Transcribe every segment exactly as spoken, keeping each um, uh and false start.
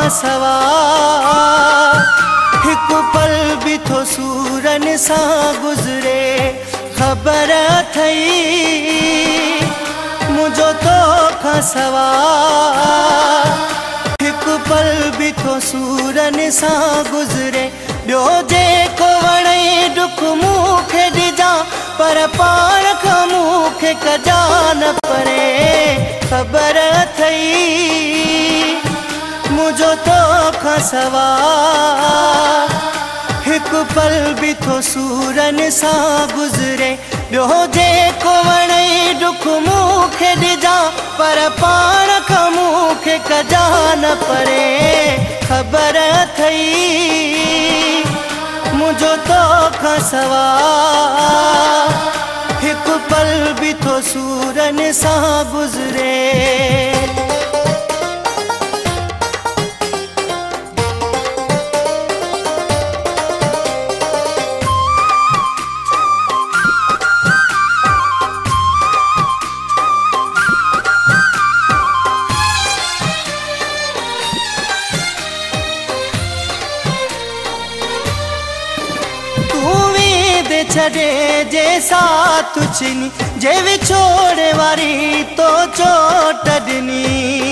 सवार हिकु पल भी थो सूरन सां गुज़रे ख़बर थई मुझो तो खां सवार हिकु पल भी थो सूरन सां गुज़रे ॿियो जेको वणे दुख मूंखे ॾिजां पर पाण खां मूंखे कजा न परे ख़बर थई मुझो तो खां सवार हिकु पल भी थो सूरन सां गुज़रे ॿियो जेको वणे दुख मूंखे ॾिजां पर पाण खां मूंखे कजा न परे ख़बर थई मुझो तो खां सवार हिकु पल भी थो सूरन सां गुज़रे। छड़े जे साथ छिनी जे विछोड़े वारी तो चोट ॾिनी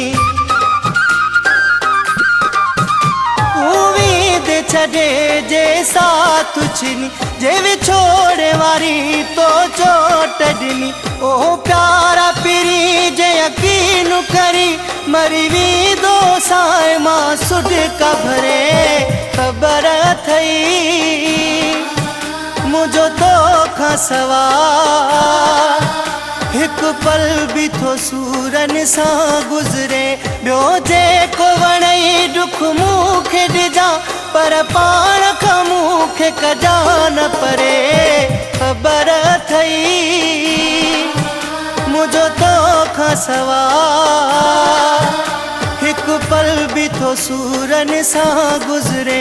उम्मीद छड़े जे साथ छिनी जे विछोड़े वारी तो चोट ॾिनी ओ प्यारा पिरी जे यकीन करी मरी वेंदो साए मां सुड कभरे ख़बर थई मुझो तो खां सवार हिकु पल भी थो सूरन सां गुज़रे ॿियो जेको वणे दुख मूंखे ॾिजां पर पाण खां मूंखे कजा न परे ख़बर थई मुझो तो खां सवार हिकु पल भी थो सूरन सां गुज़रे।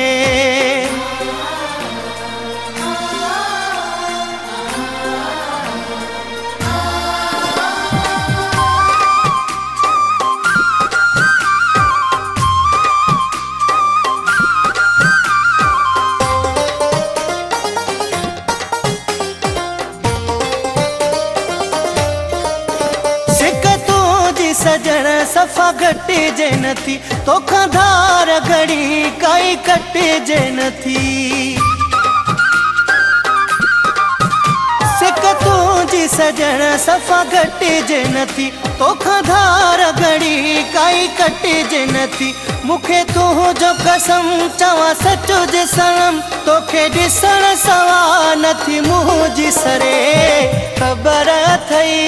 सजण सफ़ा घटिजे नथी तोखां धार घड़ी काई कटिजे नथी सिक तुंहिंजी सजण सफ़ा घटिजे नथी तोखां धार घड़ी काई कटिजे नथी मूंखे तुंहिंजो कसम चवां सच जे सनम तोखे ॾिसण सवा नथी मुंहिंजी सरे ख़बर थई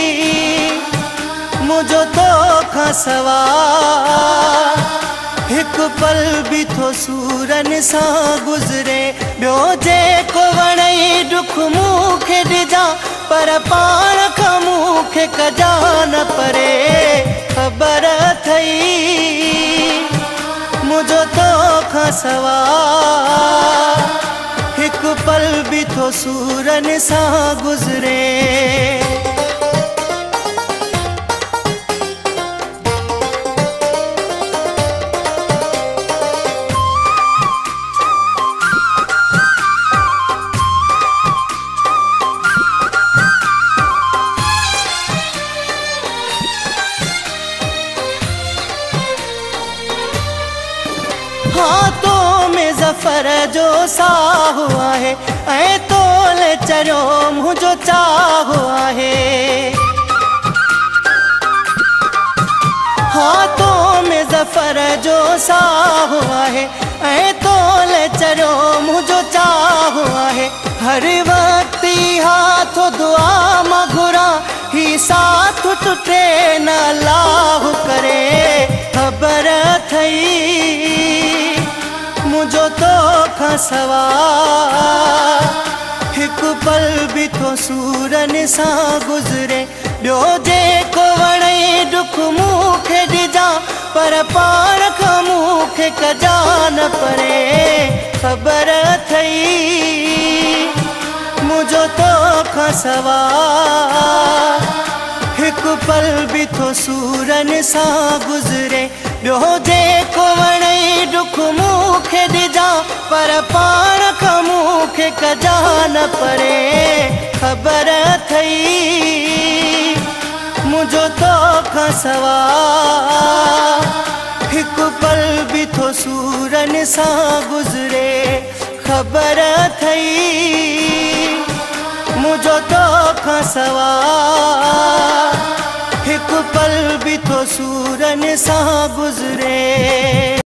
मुझो तो खां सवार हिकु पल भी थो सूरन सां गुज़रे ॿियो जेको वणे दुख मूंखे ॾिजां पर पाण खां मूंखे कजा न परे ख़बर थई मुझो तो खां सवार हिकु पल भी थो सूरन सां गुज़रे। हाथों में ज़फ़र जो साहु आहे ऐं तोले चरियो मुंहिंजो चाहु आहे हाथों में ज़फ़र जो साहु आहे ऐं तोले चरियो मुंहिंजो चाहु आहे हर वक्त हाथ दुआ मां घुरां ही साथ टुटे न लाह करे ख़बर थई मुझो तो खां सवार हिकु पल भी थो सूरन सां गुज़रे ॿियो जेको वणे दुख मूंखे ॾिजां पर पाण खां मूंखे कजा न परे ख़बर थई मुझो तो खां सवार हिकु पल भी थो सूरन सां गुज़रे, ॿियो जेको वणे दुख मूंखे ॾिजा, पर पाण खां मूंखे कजा न परे। ख़बर अथई मुंहिंजो तोखां सवा हिकु पल भी थो सूरन सां गुज़रे। ख़बर अथई मुंहिंजो तोखां सवा हिकु पल भी थो सूरन सां गुज़रे।